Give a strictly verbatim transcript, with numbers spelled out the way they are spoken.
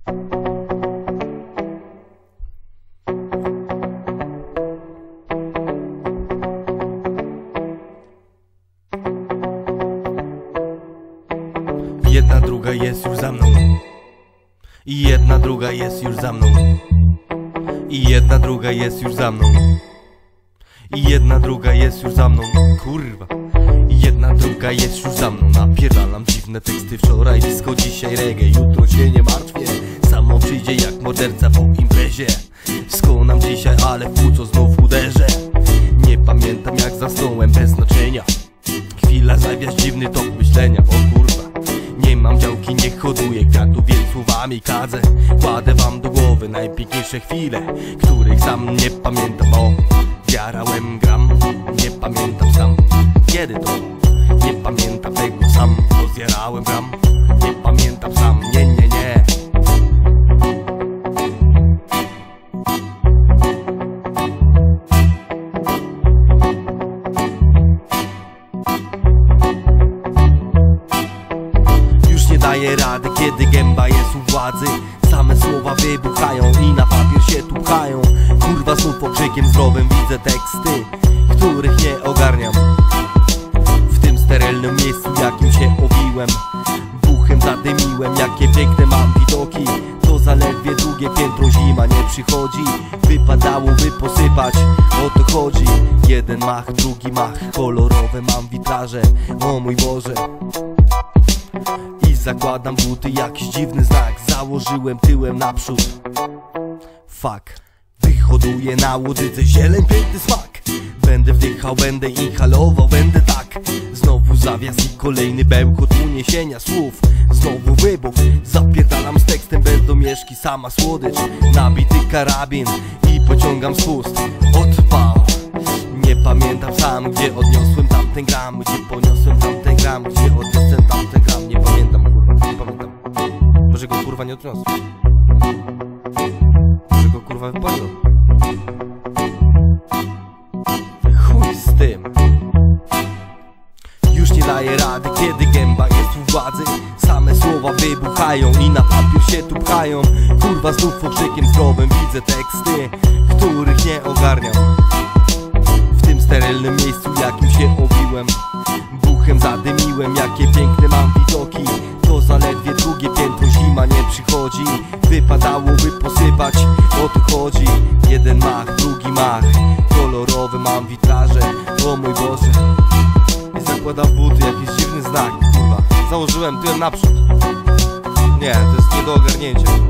Jedna druga jest już za mną. I jedna druga jest już za mną. I jedna druga jest już za mną. I jedna druga jest już za mną. Kurwa. I jedna druga jest już za mną. Napierdalam dziwne teksty. Wczoraj disco, dzisiaj reggae. Jutro się nie martwię. Samo przyjdzie jak morderca po imprezie. Skonam dzisiaj, ale w płuco znów uderzę. Nie pamiętam jak zasnąłem bez znaczenia. Chwila zawiać dziwny tok myślenia. O kurwa. Nie mam działki, nie hoduję kwiatów, więc słowami kadzę. Kładę wam do głowy najpiękniejsze chwile, których sam nie pamiętam. O, zjarałem gram, nie pamiętam sam kiedy to. Nie pamiętam tego sam, bo zjarałem gram. Nie pamiętam sam, nie, nie, nie. Daję radę, kiedy gęba jest u władzy. Same słowa wybuchają i na papier się tu pchają. Kurwa znów okrzykiem zdrowym widzę teksty, których nie ogarniam. W tym sterylnym miejscu jakim się owiłem, buchem zadymiłem. Jakie piękne mam widoki. To zaledwie drugie piętro, zima nie przychodzi. Wypadałoby posypać, o to chodzi. Jeden mach, drugi mach, kolorowe mam witraże. O mój Boże. Zakładam buty, jakiś dziwny znak. Założyłem tyłem naprzód. Fuck. Wyhoduję na łodydze zieleń, piękny smak. Będę wdychał, będę inhalował, będę tak. Znowu zawias i kolejny bełkot uniesienia słów. Znowu wybuch, zapierdalam z tekstem bez domieszki. Sama słodycz, nabity karabin i pociągam spust. Odpał. Nie pamiętam sam, gdzie odniosłem tamten gram. Gdzie poniosłem tamten gram, gdzie odniosłem tamten gram. Nie pamiętam, kurwa, nie pamiętam. Może go kurwa nie odniosłem. Może go kurwa wypadło. Chuj z tym. Już nie daję rady, kiedy gęba jest u władzy. Same słowa wybuchają i na papier się tu pchają. Kurwa znów okrzykiem zdrowym widzę teksty, których nie ogarniam. W tym sterylnym miejscu jakim się owiłem, buchem zadymiłem. Jakie piękne mam widoki. To zaledwie drugie piętro, zima nie przychodzi. Wypadałoby posypać, o to chodzi. Jeden mach, drugi mach, kolorowe mam witraże. O mój Boże. I zakładam buty, jakiś dziwny znak, kurwa. Założyłem tyłem naprzód. Nie, to jest nie do ogarnięcia.